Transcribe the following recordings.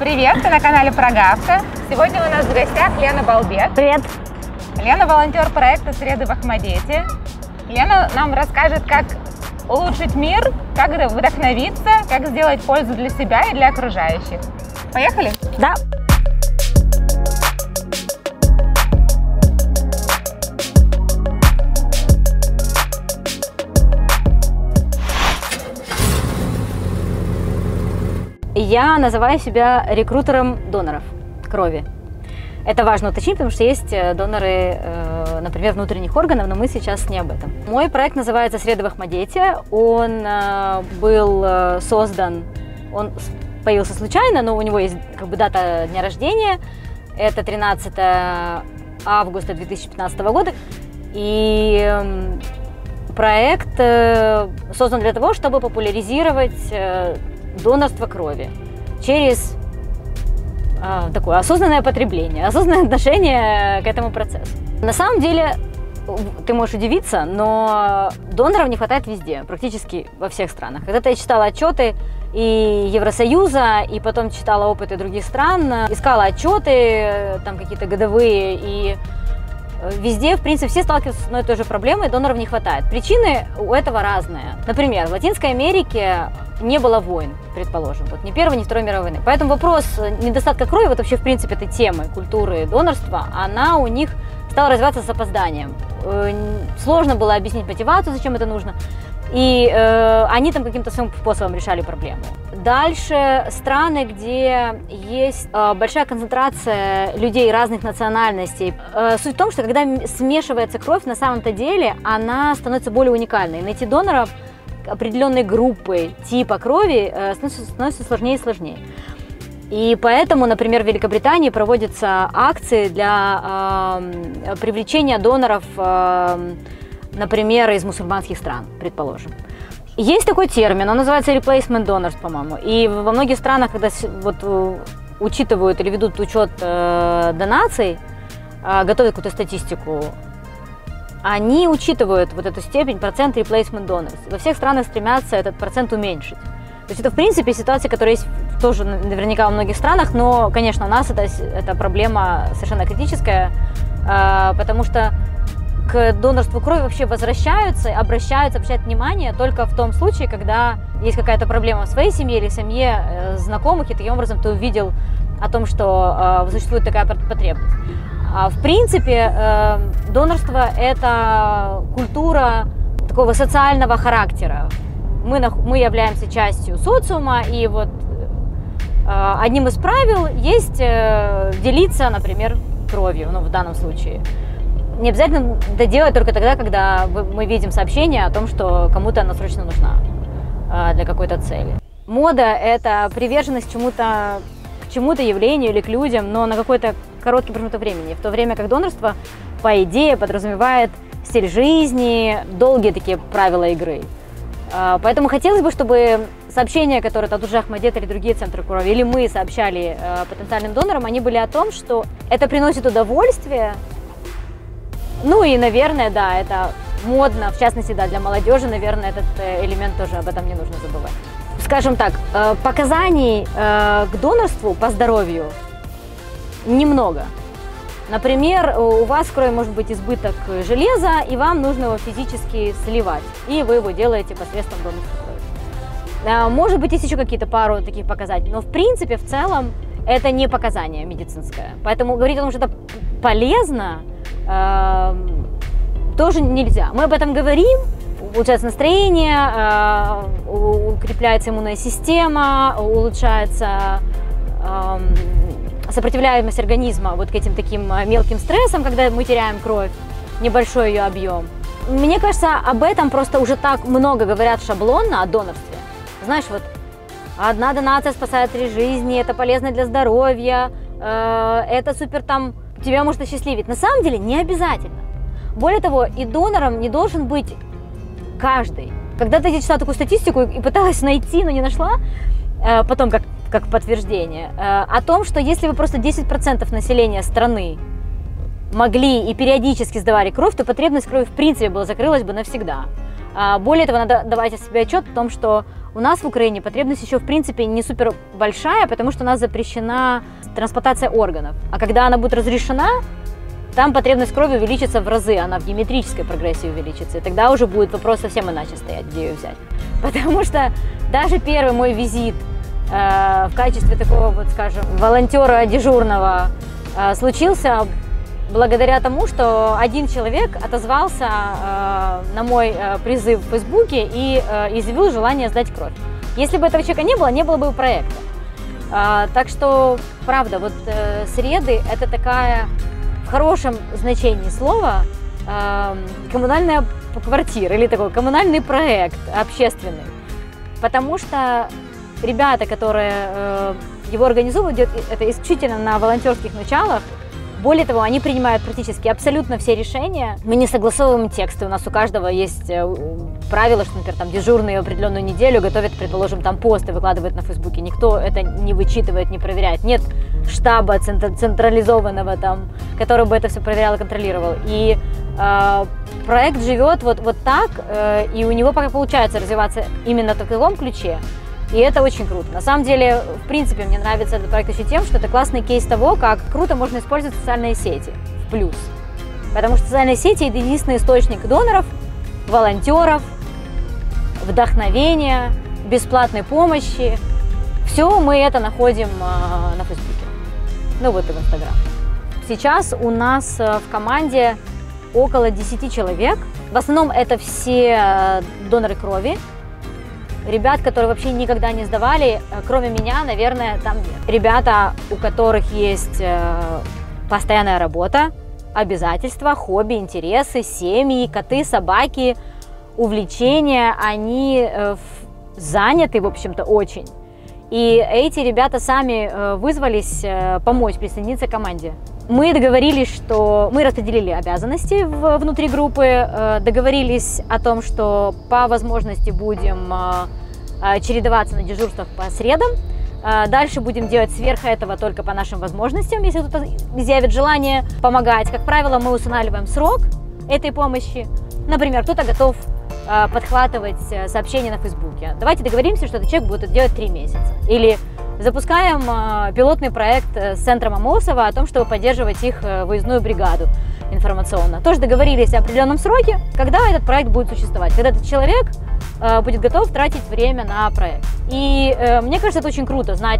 Привет, ты на канале Прогавка. Сегодня у нас в гостях Лена Балбек. Привет. Лена волонтер проекта «Среды в Ахмадете». Лена нам расскажет, как улучшить мир, как вдохновиться, как сделать пользу для себя и для окружающих. Поехали? Да. Я называю себя рекрутером доноров крови. Это важно уточнить, потому что есть доноры, например, внутренних органов, но мы сейчас не об этом. Мой проект называется «Среды в Ахмадете». Он был создан, он появился случайно, но у него есть дата дня рождения. Это 13 августа 2015 года. И проект создан для того, чтобы популяризировать донорство крови через такое осознанное потребление, осознанное отношение к этому процессу. На самом деле, ты можешь удивиться, но доноров не хватает везде, практически во всех странах. Когда-то я читала отчеты и Евросоюза, и потом читала опыты других стран, искала отчеты, там какие-то годовые, и везде, в принципе, все сталкиваются с одной и той же проблемой, доноров не хватает. Причины у этого разные. Например, в Латинской Америке не было войн, предположим, вот ни Первой, ни Второй мировой войны. Поэтому вопрос недостатка крови, вот вообще, в принципе, этой темы культуры донорства, она у них стала развиваться с опозданием. Сложно было объяснить мотивацию, зачем это нужно. И они там каким-то своим способом решали проблему. Дальше страны, где есть большая концентрация людей разных национальностей. Суть в том, что когда смешивается кровь, на самом-то деле она становится более уникальной. Найти доноров определенной группы, типа крови становится сложнее и сложнее. И поэтому, например, в Великобритании проводятся акции для привлечения доноров, например, из мусульманских стран, предположим. Есть такой термин, он называется replacement donors, по-моему. И во многих странах, когда вот учитывают или ведут учет донаций, готовят какую-то статистику, они учитывают вот эту степень, процент replacement donors. Во всех странах стремятся этот процент уменьшить. То есть это, в принципе, ситуация, которая есть тоже наверняка во многих странах, но, конечно, у нас это проблема совершенно критическая, потому что к донорству крови вообще обращают внимание только в том случае, когда есть какая-то проблема в своей семье или в семье знакомых, и таким образом ты увидел о том, что существует такая потребность. В принципе, донорство – это культура такого социального характера. Мы являемся частью социума, и вот одним из правил есть делиться, например, кровью, в данном случае. Не обязательно это делать только тогда, когда мы видим сообщение о том, что кому-то она срочно нужна для какой-то цели. Мода – это приверженность к чему-то явлению или к людям, но на какой-то короткий промежуток времени, в то время как донорство, по идее, подразумевает стиль жизни, долгие такие правила игры. Поэтому хотелось бы, чтобы сообщения, которые от уже Ахмадет или другие центры крови, или мы сообщали потенциальным донорам, они были о том, что это приносит удовольствие. Ну и, наверное, да, это модно, в частности, да, для молодежи, наверное, этот элемент тоже, об этом не нужно забывать. Скажем так, показаний к донорству по здоровью немного. Например, у вас в крови может быть избыток железа, и вам нужно его физически сливать, и вы его делаете посредством донорской крови. Может быть, есть еще какие-то пару таких показателей, но в принципе, в целом, это не показание медицинское. Поэтому говорить о том, что это полезно, тоже нельзя. Мы об этом говорим, улучшается настроение, укрепляется иммунная система, улучшается сопротивляемость организма вот к этим таким мелким стрессам, когда мы теряем кровь, небольшой ее объем. Мне кажется, об этом просто уже так много говорят шаблонно о донорстве. Знаешь, вот одна донация спасает 3 жизни, это полезно для здоровья, это супер там, тебя может осчастливить. На самом деле не обязательно. Более того, и донором не должен быть каждый. Когда-то я читала такую статистику и пыталась найти, но не нашла, потом как подтверждение, о том, что если вы просто 10% населения страны могли и периодически сдавали кровь, то потребность крови в принципе закрылась бы навсегда. Более того, надо давать себе отчет о том, что у нас в Украине потребность еще в принципе не супер большая, потому что у нас запрещена трансплантация органов. А когда она будет разрешена, там потребность крови увеличится в разы, она в геометрической прогрессии увеличится. И тогда уже будет вопрос совсем иначе стоять, где ее взять. Потому что даже первый мой визит в качестве такого, вот скажем, волонтера дежурного случился благодаря тому, что один человек отозвался на мой призыв в Фейсбуке и изъявил желание сдать кровь. Если бы этого человека не было бы проекта. Так что, правда, вот среды – это такая, в хорошем значении слова, коммунальная квартира или такой коммунальный проект общественный. Потому что ребята, которые его организовывают, это исключительно на волонтерских началах. Более того, они принимают практически абсолютно все решения. Мы не согласовываем тексты, у нас у каждого есть правило, что, например, там дежурные определенную неделю готовят, предположим, там посты, выкладывают на Фейсбуке. Никто это не вычитывает, не проверяет. Нет штаба централизованного, там, который бы это все проверял и контролировал. И проект живет вот так, и у него пока получается развиваться именно в таком ключе. И это очень круто. На самом деле, в принципе, мне нравится этот проект еще тем, что это классный кейс того, как круто можно использовать социальные сети в плюс. Потому что социальные сети – это единственный источник доноров, волонтеров, вдохновения, бесплатной помощи. Все мы это находим на Фейсбуке. Ну вот и в Инстаграм. Сейчас у нас в команде около 10 человек. В основном это все доноры крови. Ребят, которые вообще никогда не сдавали, кроме меня, наверное, там нет. Ребята, у которых есть постоянная работа, обязательства, хобби, интересы, семьи, коты, собаки, увлечения, они заняты, в общем-то, очень. И эти ребята сами вызвались помочь, присоединиться к команде. Мы договорились, что мы распределили обязанности внутри группы, договорились о том, что по возможности будем чередоваться на дежурствах по средам. Дальше будем делать сверх этого только по нашим возможностям, если кто-то изъявит желание помогать. Как правило, мы устанавливаем срок этой помощи. Например, кто-то готов подхватывать сообщения на Фейсбуке. Давайте договоримся, что этот человек будет это делать 3 месяца. Или запускаем пилотный проект с центром Амосова о том, чтобы поддерживать их выездную бригаду информационно. Тоже договорились о определенном сроке, когда этот проект будет существовать, когда этот человек будет готов тратить время на проект. И мне кажется, это очень круто, знать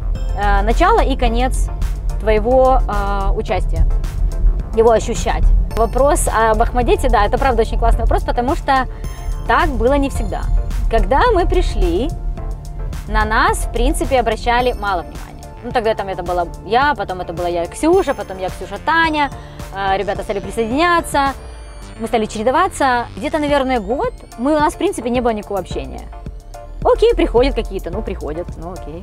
начало и конец твоего участия, его ощущать. Вопрос об Ахмадете, да, это правда очень классный вопрос, потому что так было не всегда. Когда мы пришли, на нас, в принципе, обращали мало внимания. Ну, тогда там это была я, потом это была я и Ксюша, потом я, Ксюша, Таня, ребята стали присоединяться, мы стали чередоваться. Где-то, наверное, год у нас, в принципе, не было никакого общения. Окей, приходят какие-то, приходят, окей.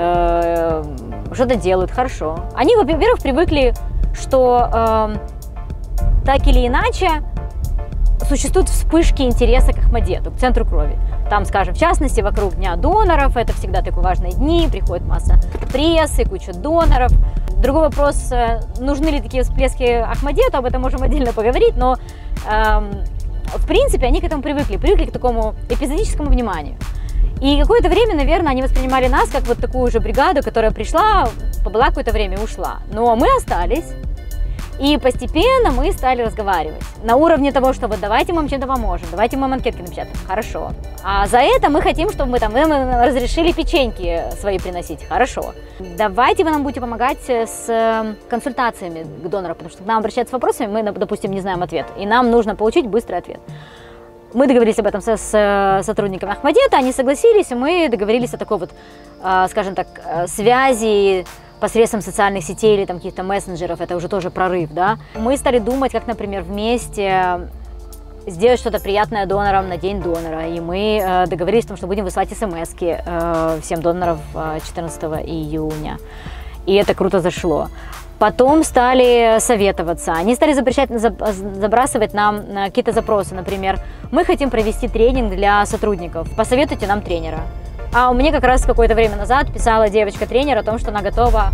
Что-то делают, хорошо. Они, во-первых, привыкли, что так или иначе существуют вспышки интереса к Ахмадету, к центру крови. Там, скажем, в частности, вокруг Дня доноров, это всегда такие важные дни, приходит масса прессы, куча доноров. Другой вопрос, нужны ли такие всплески Ахмадету, об этом можем отдельно поговорить, но в принципе они к этому привыкли к такому эпизодическому вниманию. И какое-то время, наверное, они воспринимали нас как вот такую же бригаду, которая пришла, побыла какое-то время и ушла. Но мы остались. И постепенно мы стали разговаривать на уровне того, что вот давайте мы вам чем-то поможем, давайте мы вам анкетки напечатаем, хорошо. А за это мы хотим, чтобы вы нам разрешили печеньки свои приносить, хорошо. Давайте вы нам будете помогать с консультациями к донору, потому что к нам обращаются с вопросами, мы, допустим, не знаем ответ, и нам нужно получить быстрый ответ. Мы договорились об этом с сотрудниками Ахмадета, они согласились, и мы договорились о такой вот, скажем так, связи посредством социальных сетей или там каких-то мессенджеров, это уже тоже прорыв, да. Мы стали думать, как, например, вместе сделать что-то приятное донорам на День донора, и мы договорились о том, что будем высылать смс-ки всем донорам 14 июня, и это круто зашло. Потом стали советоваться, они стали забрасывать нам какие-то запросы, например, мы хотим провести тренинг для сотрудников, посоветуйте нам тренера. А мне как раз какое-то время назад писала девочка-тренер о том, что она готова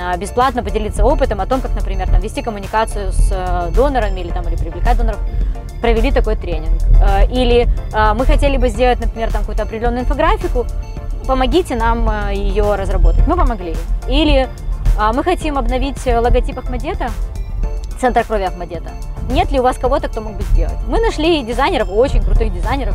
бесплатно поделиться опытом о том, как, например, вести коммуникацию с донорами или привлекать доноров. провели такой тренинг. Или мы хотели бы сделать, например, там какую-то определенную инфографику, помогите нам ее разработать. Мы помогли. Или мы хотим обновить логотип Ахмадета, центр крови Ахмадета. Нет ли у вас кого-то, кто мог бы сделать? Мы нашли дизайнеров, очень крутых дизайнеров,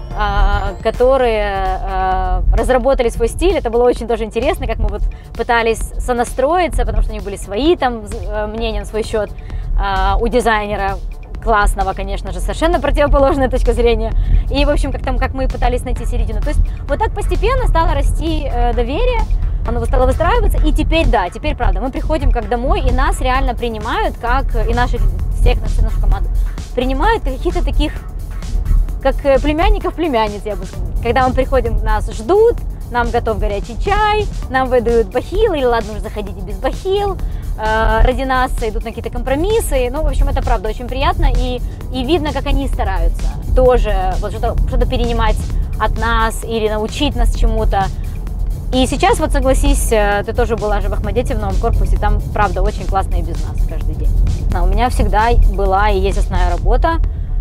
которые разработали свой стиль. Это было очень тоже интересно, как мы вот пытались сонастроиться, потому что у них были свои там мнения на свой счет. У дизайнера классного, конечно же, совершенно противоположная точка зрения. И, в общем, как мы пытались найти середину. То есть вот так постепенно стало расти доверие, оно стало выстраиваться. И теперь, да, теперь правда, мы приходим как домой, и нас реально принимают, как и наших всех, нашу команду, принимают каких-то таких, как племянников, племянниц, я бы сказала. Когда мы приходим, нас ждут, нам готов горячий чай, нам выдают бахил, или ладно, уже заходите без бахил, ради нас идут на какие-то компромиссы. Ну, в общем, это правда очень приятно, и видно, как они стараются тоже вот что-то перенимать от нас или научить нас чему-то. И сейчас, вот согласись, ты тоже была же в Ахмадете, в новом корпусе, там, правда, очень классно и без нас каждый день. У меня всегда была и есть основная работа.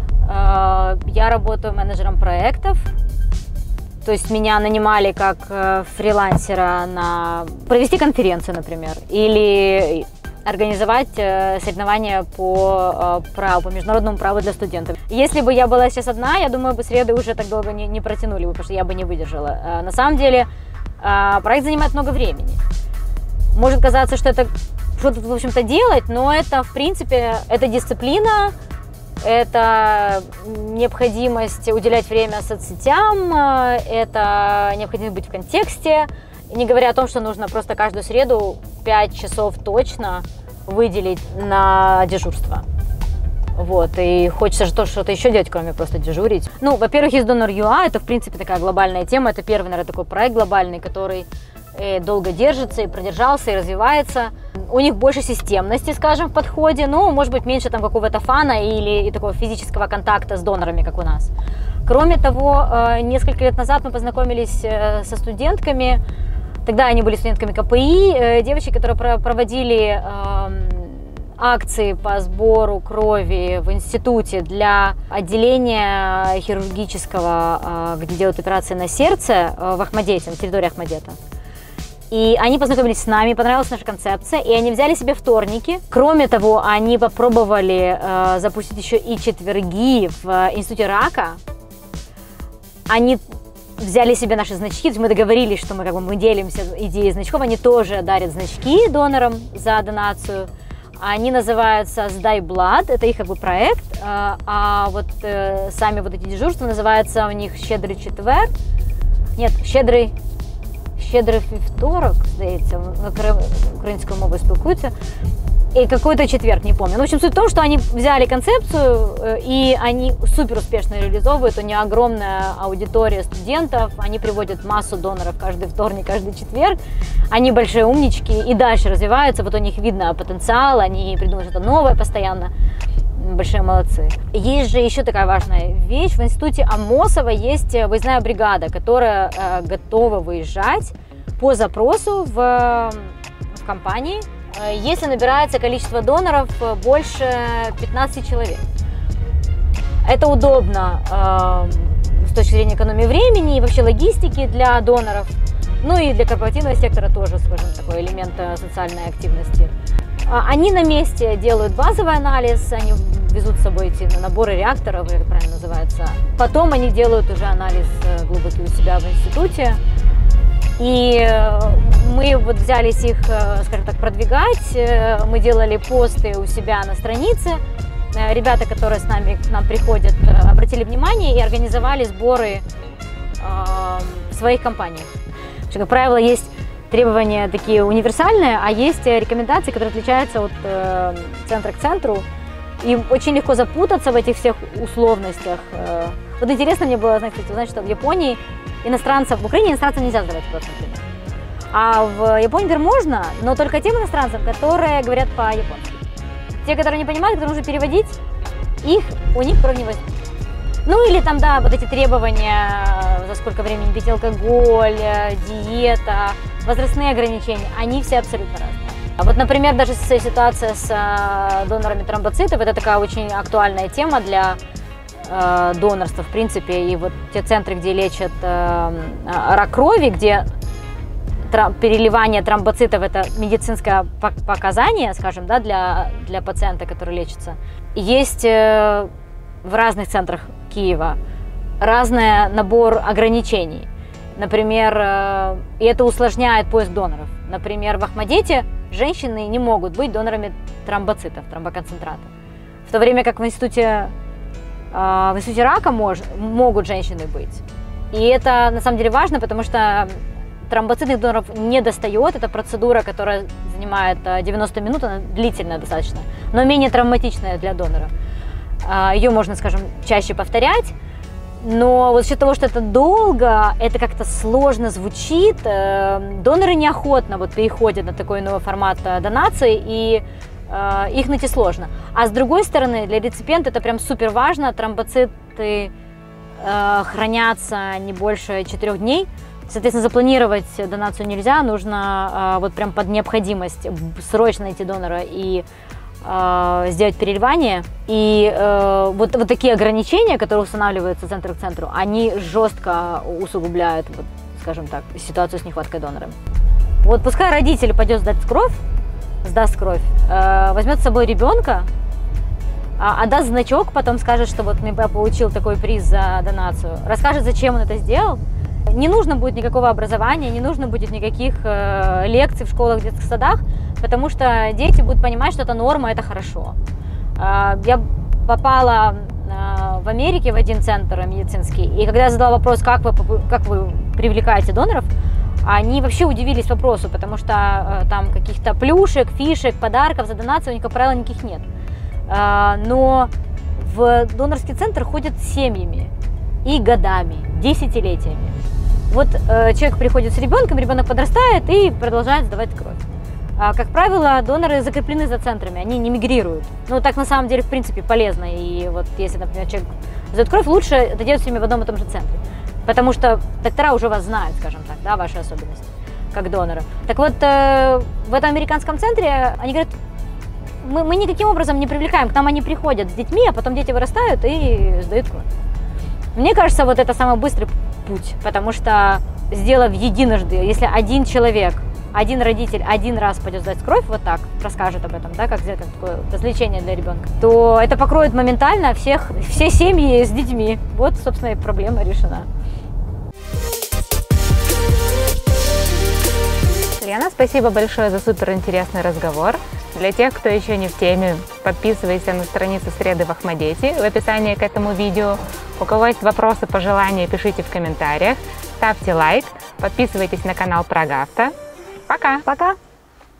Я работаю менеджером проектов, то есть меня нанимали как фрилансера на провести конференцию, например, или организовать соревнования по международному праву для студентов. Если бы я была сейчас одна, я думаю, бы среды уже так долго не протянули бы, потому что я бы не выдержала. На самом деле проект занимает много времени. Может казаться, что это что-то, в общем-то, делать, но это, в принципе, это дисциплина, это необходимость уделять время соцсетям, это необходимость быть в контексте, не говоря о том, что нужно просто каждую среду 5 часов точно выделить на дежурство. Вот, и хочется же что-то еще делать, кроме просто дежурить. Ну, во-первых, есть Donor.ua, это, в принципе, такая глобальная тема, это первый, наверное, такой проект глобальный, который долго держится и продержался, и развивается. У них больше системности, скажем, в подходе, но, может быть, меньше там какого-то фана или такого физического контакта с донорами, как у нас. Кроме того, несколько лет назад мы познакомились со студентками, тогда они были студентками КПИ, девочки, которые проводили акции по сбору крови в институте для отделения хирургического, где делают операции на сердце в Ахмадете, на территории Ахмадета. И они познакомились с нами, понравилась наша концепция, и они взяли себе вторники. Кроме того, они попробовали запустить еще и четверги в Институте рака. Они взяли себе наши значки, то есть мы договорились, что мы делимся идеей значков, они тоже дарят значки донорам за донацию. Они называются «Сдай Blood», это их как бы проект, а вот сами вот эти дежурства называются у них «Щедрий четверг», нет, «Щедрий вівторок», здається, українською мовою спілкуються, и какой-то четверг, не помню. Ну, в общем, суть в том, что они взяли концепцию, и они супер успешно реализовывают. У них огромная аудитория студентов, они приводят массу доноров каждый вторник, каждый четверг. Они большие умнички и дальше развиваются, вот у них видно потенциал, они придумывают что-то новое постоянно. Большие молодцы. Есть же еще такая важная вещь. В институте Амосова есть выездная бригада, которая готова выезжать по запросу в компании, если набирается количество доноров больше 15 человек. Это удобно с точки зрения экономии времени и вообще логистики для доноров. Ну и для корпоративного сектора тоже, скажем, такой элемент социальной активности. Они на месте делают базовый анализ, они везут с собой эти наборы реакторов, как это правильно называется. Потом они делают уже анализ глубокий у себя в институте. И мы вот взялись их, скажем так, продвигать. Мы делали посты у себя на странице. Ребята, которые к нам приходят, обратили внимание и организовали сборы в своих компаниях. Как правило, есть требования такие универсальные, а есть рекомендации, которые отличаются от центра к центру. И очень легко запутаться в этих всех условностях. Вот интересно мне было узнать, что в Японии в Украине иностранцам нельзя задавать вопрос, например. А в Японии, например, можно, но только тем иностранцам, которые говорят по-японски. Те, которые не понимают, которые нужно переводить, у них кровь не возьмут. Ну или там, да, вот эти требования, за сколько времени пить алкоголь, диета, возрастные ограничения, они все абсолютно разные. А вот, например, даже ситуация с донорами тромбоцитов, это такая очень актуальная тема для донорства, в принципе, и вот те центры, где лечат рак крови, где переливание тромбоцитов – это медицинское показание, скажем, да, для пациента, который лечится. Есть в разных центрах Киева разный набор ограничений. Например, и это усложняет поиск доноров. Например, в Ахмадете женщины не могут быть донорами тромбоцитов, тромбоконцентрата. В то время как в институте рака могут женщины быть. И это на самом деле важно, потому что тромбоцитных доноров не достает. Это процедура, которая занимает 90 минут, она длительная достаточно, но менее травматичная для донора. Ее можно, скажем, чаще повторять. Но вот за счет того, что это долго, это как-то сложно звучит, доноры неохотно вот переходят на такой новый формат донации, и их найти сложно. А с другой стороны, для реципиента это прям супер важно, тромбоциты хранятся не больше 4 дней, соответственно, запланировать донацию нельзя, нужно вот прям под необходимость срочно найти донора и сделать переливание. И вот такие ограничения, которые устанавливаются центр к центру, они жестко усугубляют, вот, скажем так, ситуацию с нехваткой донора. Вот пускай родитель пойдет сдаст кровь, возьмет с собой ребенка, отдаст значок, потом скажет, что вот я получил такой приз за донацию, расскажет, зачем он это сделал. Не нужно будет никакого образования, не нужно будет никаких лекций в школах, в детских садах, потому что дети будут понимать, что это норма, это хорошо. Я попала в Америке в один центр медицинский, и когда я задала вопрос, как вы привлекаете доноров, они вообще удивились вопросу, потому что там каких-то плюшек, фишек, подарков за донацию у них, как правило, никаких нет. Но в донорский центр ходят семьями и годами, десятилетиями. Вот человек приходит с ребенком, ребенок подрастает и продолжает сдавать кровь. Как правило, доноры закреплены за центрами, они не мигрируют. Ну, так на самом деле, в принципе, полезно. И вот если, например, человек сдает кровь, лучше это делать с ними в одном и том же центре. Потому что доктора уже вас знают, скажем так, да, ваши особенности, как донора. Так вот, в этом американском центре они говорят, мы никаким образом не привлекаем, к нам они приходят с детьми, а потом дети вырастают и сдают кровь. Мне кажется, вот это самый быстрый путь, потому что, сделав единожды, если один человек, один родитель один раз пойдет сдать кровь, вот так, расскажет об этом, да, как сделать такое развлечение для ребенка, то это покроет моментально все семьи с детьми. Вот, собственно, и проблема решена. Лена, спасибо большое за суперинтересный разговор. Для тех, кто еще не в теме, подписывайся на страницу Среды в Ахмадете в описании к этому видео. У кого есть вопросы, пожелания, пишите в комментариях. Ставьте лайк, подписывайтесь на канал Прогавто. Пока! Пока!